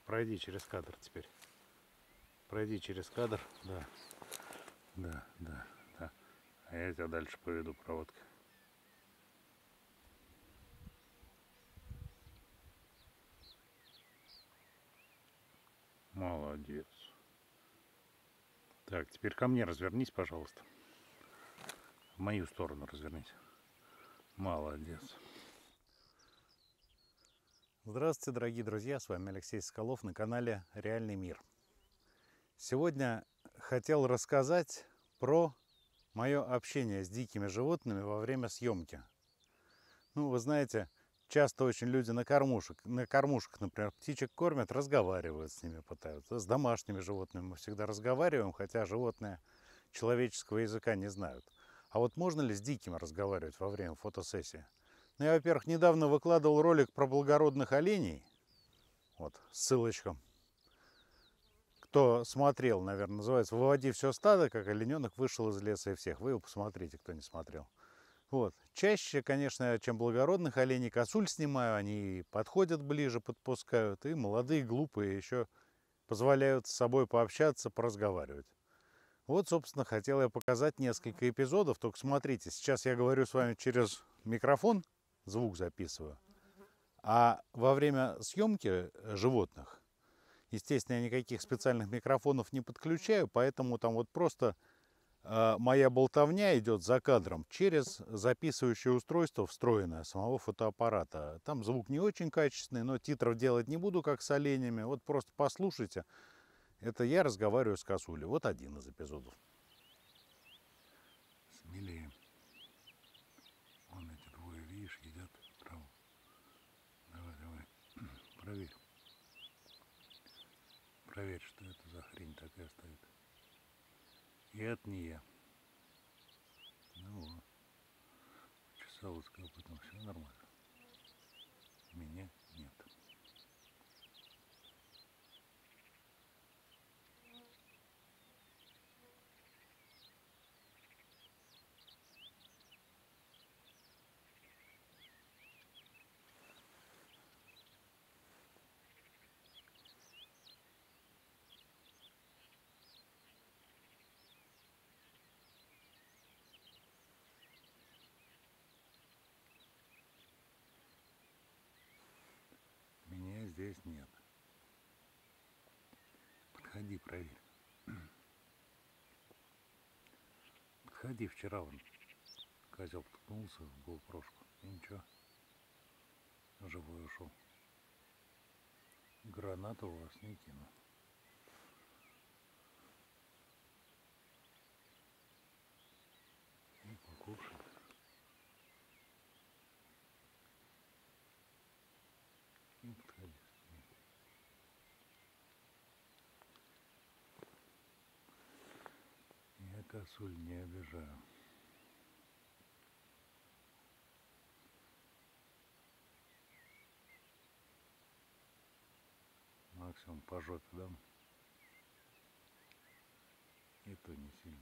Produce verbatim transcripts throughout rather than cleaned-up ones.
пройди через кадр теперь. Пройди через кадр. Да. Да, да, да. А я тебя дальше поведу проводкой. Молодец. Так, теперь ко мне развернись, пожалуйста. В мою сторону развернись. Молодец. Здравствуйте, дорогие друзья, с вами Алексей Соколов на канале Реальный мир. Сегодня хотел рассказать про мое общение с дикими животными во время съемки. Ну, вы знаете, часто очень люди на кормушек, на кормушках, например, птичек кормят, разговаривают с ними, пытаются. С домашними животными мы всегда разговариваем, хотя животные человеческого языка не знают. А вот можно ли с дикими разговаривать во время фотосессии? Ну, я, во-первых, недавно выкладывал ролик про благородных оленей. Вот, ссылочка. Кто смотрел, наверное, называется «Выводи все стадо, как олененок вышел из леса и всех». Вы его посмотрите, кто не смотрел. Вот. Чаще, конечно, чем благородных оленей, косуль снимаю, они подходят ближе, подпускают, и молодые, глупые еще позволяют с собой пообщаться, поразговаривать. Вот, собственно, хотел я показать несколько эпизодов, только смотрите, сейчас я говорю с вами через микрофон, звук записываю, а во время съемки животных, естественно, я никаких специальных микрофонов не подключаю, поэтому там вот просто э, моя болтовня идет за кадром через записывающее устройство, встроенное самого фотоаппарата. Там звук не очень качественный, но титров делать не буду, как с оленями. Вот просто послушайте. Это я разговариваю с косулей. Вот один из эпизодов. Смелее. Вон эти двое, видишь, едят траву. Давай, давай. Проверь. Проверь, что это за хрень такая стоит. И это не я. Ну вот. Чесалась копытом, все нормально. Меня нет. Меня здесь нет. Подходи, проверь. Подходи, вчера он, козел ткнулся в гоупрошку. И ничего. Живой ушел. Гранату у вас не кину. И покушай. И подходи. Я косуль не обижаю. Максимум по жопе дам. И то не сильно.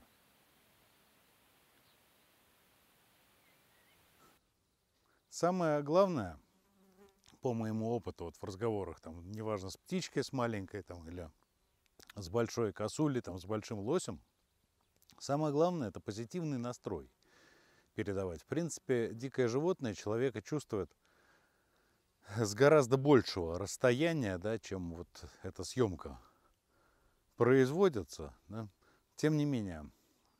Самое главное, по моему опыту, вот в разговорах, там, неважно, с птичкой, с маленькой, там, или с большой косулей, там, с большим лосем, самое главное — это позитивный настрой передавать. В принципе, дикое животное человека чувствует с гораздо большего расстояния, да, чем вот эта съемка производится. Да. Тем не менее,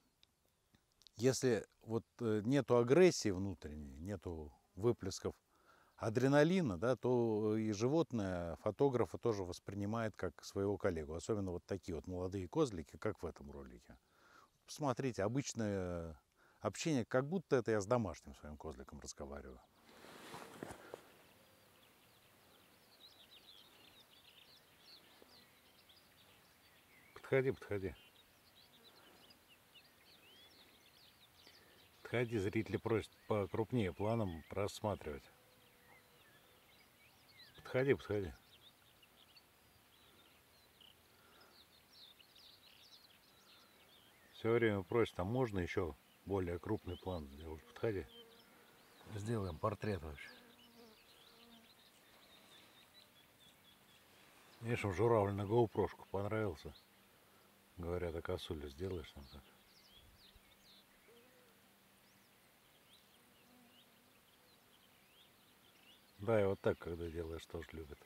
если вот нету агрессии внутренней, нету выплесков адреналина, да, то и животное фотографа тоже воспринимает как своего коллегу. Особенно вот такие вот молодые козлики, как в этом ролике. Посмотрите, обычное общение, как будто это я с домашним своим козликом разговариваю. Подходи, подходи. Подходи, зрители просят покрупнее планом просматривать. Подходи, подходи. Все время просят, а можно еще более крупный план сделать? Подходи. Сделаем портрет вообще. Видишь, журавль на гоупрошку понравился. Говорят, а косулю сделаешь там так. Да, и вот так, когда делаешь, тоже любят.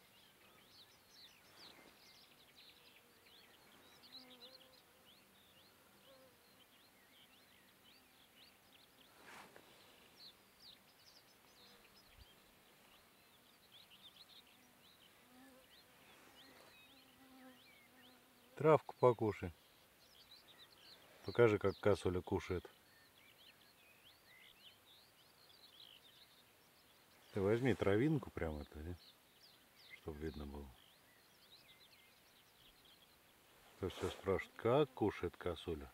Травку покушай. Покажи, как косуля кушает. Ты возьми травинку прямо это, чтобы видно было. То все спрашивают, как кушает косуля.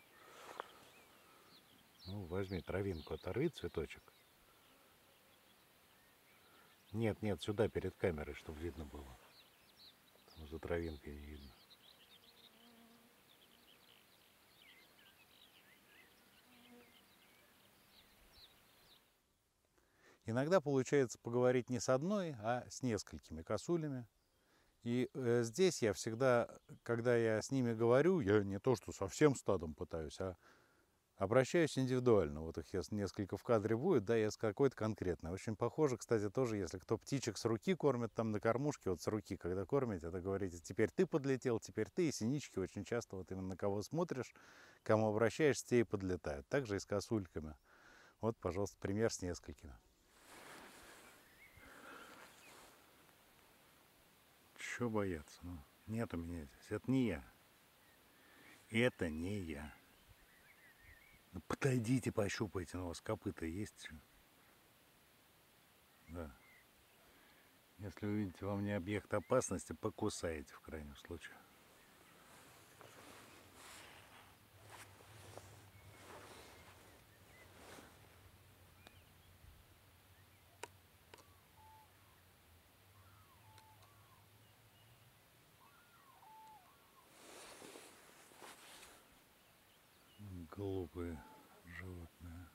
Ну, возьми травинку, оторви цветочек. Нет, нет, сюда перед камерой, чтобы видно было. Там за травинкой не видно. Иногда получается поговорить не с одной, а с несколькими косулями. И э, здесь я всегда, когда я с ними говорю, я не то что со всем стадом пытаюсь, а обращаюсь индивидуально. Вот их если несколько в кадре будет, да, я с какой-то конкретной. Очень похоже, кстати, тоже, если кто птичек с руки кормит, там на кормушке, вот с руки, когда кормите, это говорите, теперь ты подлетел, теперь ты, и синички очень часто вот именно на кого смотришь, кому обращаешься, те и подлетают. Также и с косульками. Вот, пожалуйста, пример с несколькими. Чего бояться? Ну, нет у меня здесь. Это не я. Это не я. Ну, подойдите, пощупайте, у вас копыта есть. Да. Если вы видите во мне объект опасности, покусаете в крайнем случае. Глупые животные.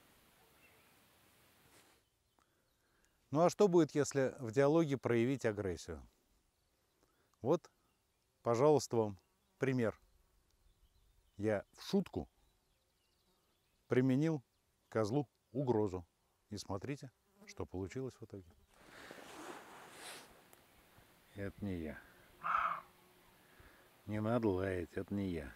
Ну а что будет, если в диалоге проявить агрессию? Вот, пожалуйста, вам пример. Я в шутку применил козлу угрозу. И смотрите, что получилось в итоге. Это не я. Не надо лаять, это не я.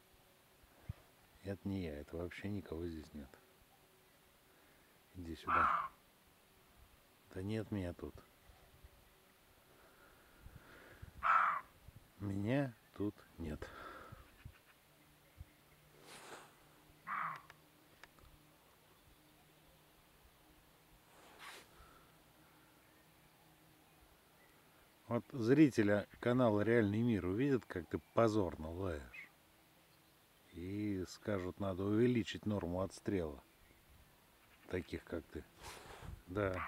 Это не я, это вообще никого здесь нет. Иди сюда. Да нет меня тут. Меня тут нет. Вот зрителя канала «Реальный мир» увидят, как ты позорно лаешь. И скажут, надо увеличить норму отстрела. Таких, как ты. Да.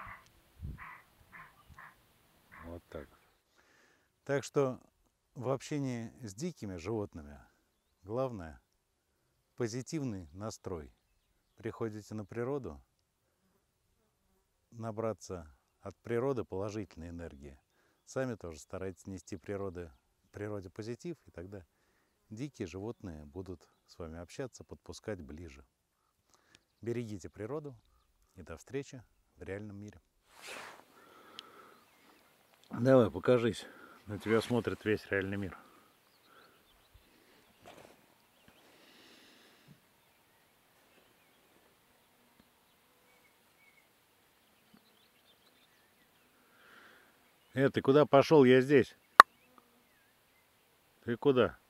Вот так. Так что в общении с дикими животными главное позитивный настрой. Приходите на природу, набраться от природы положительной энергии. Сами тоже старайтесь нести природе, природе позитив, и тогда дикие животные будут с вами общаться, подпускать ближе. Берегите природу и до встречи в реальном мире. Давай, покажись. На тебя смотрит весь реальный мир. Э, ты куда пошел? Я здесь. Ты куда?